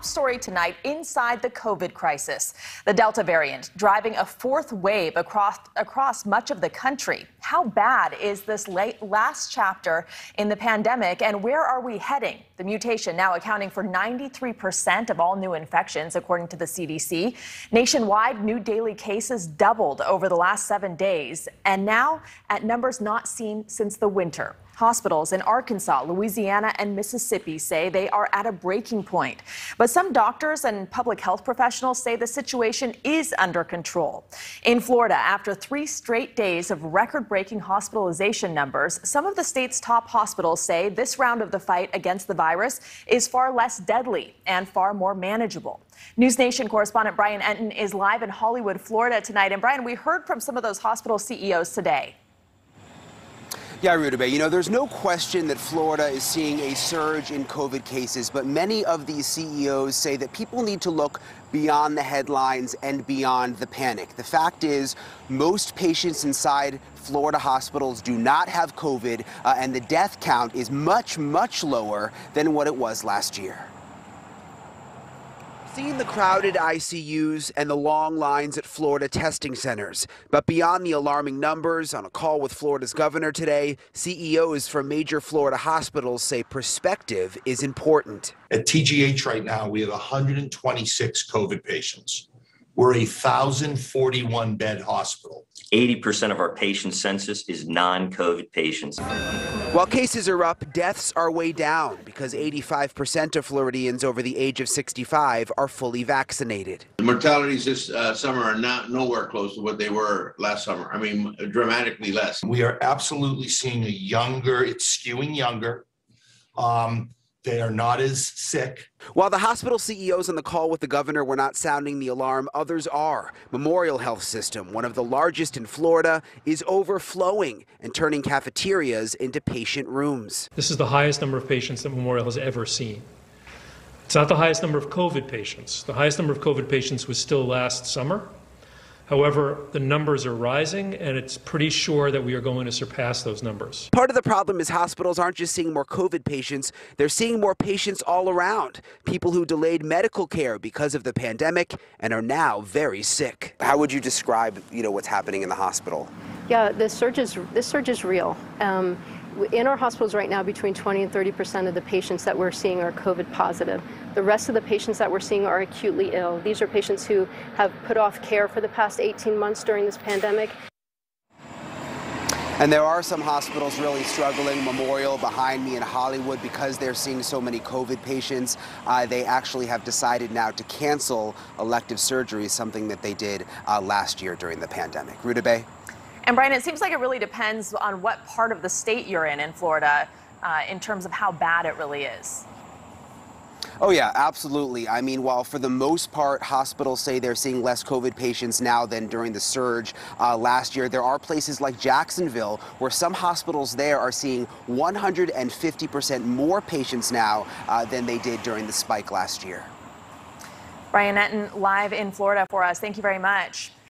Story tonight inside the COVID crisis. The Delta variant driving a fourth wave across much of the country. How bad is this last chapter in the pandemic, and where are we heading? The mutation now accounting for 93% of all new infections, according to the CDC. Nationwide, new daily cases doubled over the last 7 days, and now at numbers not seen since the winter. Hospitals in Arkansas, Louisiana, and Mississippi say they are at a breaking point. But some doctors and public health professionals say the situation is under control. In Florida, after 3 straight days of record-breaking hospitalization numbers, some of the state's top hospitals say this round of the fight against the virus is far less deadly and far more manageable. News Nation correspondent Brian Enton is live in Hollywood, Florida tonight. And Brian, we heard from some of those hospital CEOs today. Yeah, Rudabeh, there's no question that Florida is seeing a surge in COVID cases, but many of these CEOs say that people need to look beyond the headlines and beyond the panic. The fact is, most patients inside Florida hospitals do not have COVID, and the death count is much, much lower than what it was last year. Seen the crowded ICUs and the long lines at Florida testing centers. But beyond the alarming numbers, on a call with Florida's governor today, CEOs from major Florida hospitals say perspective is important. At TGH right now, we have 126 COVID patients. We're a 1,041 bed hospital. 80% of our patient census is non-COVID patients. While cases are up, deaths are way down because 85% of Floridians over the age of 65 are fully vaccinated. The mortalities this summer are not nowhere close to what they were last summer. I mean, dramatically less. We are absolutely seeing it's skewing younger. They are not as sick. While the hospital CEOs on the call with the governor were not sounding the alarm, others are. Memorial Health System, one of the largest in Florida, is overflowing and turning cafeterias into patient rooms. This is the highest number of patients that Memorial has ever seen. It's not the highest number of COVID patients. The highest number of COVID patients was still last summer. However, the numbers are rising, and it's pretty sure that we are going to surpass those numbers. Part of the problem is hospitals aren't just seeing more COVID patients, they're seeing more patients all around. People who delayed medical care because of the pandemic and are now very sick. How would you describe, what's happening in the hospital? Yeah, this surge is real. In our hospitals right now, between 20 and 30% of the patients that we're seeing are COVID positive. The rest of the patients that we're seeing are acutely ill. These are patients who have put off care for the past 18 months during this pandemic. And there are some hospitals really struggling. Memorial behind me in Hollywood, because they're seeing so many COVID patients, they actually have decided now to cancel elective surgeries, something that they did last year during the pandemic. Rudabeh? And Brian, it seems like it really depends on what part of the state you're in Florida in terms of how bad it really is. Oh, yeah, absolutely. I mean, while for the most part, hospitals say they're seeing less COVID patients now than during the surge last year, there are places like Jacksonville where some hospitals there are seeing 150% more patients now than they did during the spike last year. Brian Enton live in Florida for us. Thank you very much.